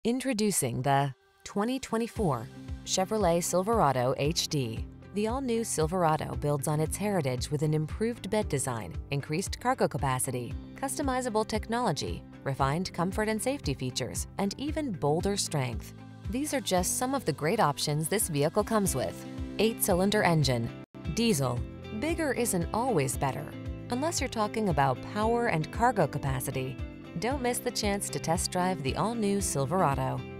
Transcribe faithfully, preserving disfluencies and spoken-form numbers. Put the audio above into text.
Introducing the twenty twenty-four Chevrolet Silverado H D. The all-new Silverado builds on its heritage with an improved bed design, increased cargo capacity, customizable technology, refined comfort and safety features, and even bolder strength. These are just some of the great options this vehicle comes with: eight-cylinder engine, diesel. Bigger isn't always better, unless you're talking about power and cargo capacity. Don't miss the chance to test drive the all-new Silverado.